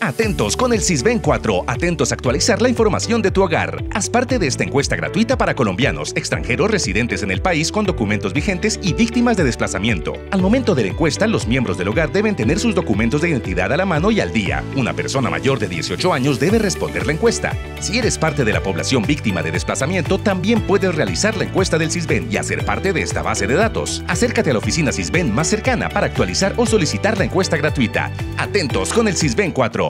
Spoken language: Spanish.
Atentos con el Sisbén 4. Atentos a actualizar la información de tu hogar. Haz parte de esta encuesta gratuita para colombianos, extranjeros residentes en el país con documentos vigentes y víctimas de desplazamiento. Al momento de la encuesta, los miembros del hogar deben tener sus documentos de identidad a la mano y al día. Una persona mayor de 18 años debe responder la encuesta. Si eres parte de la población víctima de desplazamiento, también puedes realizar la encuesta del Sisbén y hacer parte de esta base de datos. Acércate a la oficina Sisbén más cercana para actualizar o solicitar la encuesta gratuita. Atentos con el Sisbén 4.